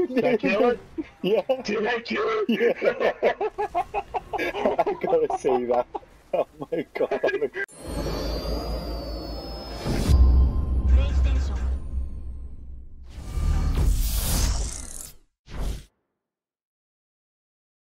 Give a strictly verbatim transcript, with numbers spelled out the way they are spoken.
Did I kill it? Yeah. Did I kill it? Yeah. I gotta see that. Oh my god.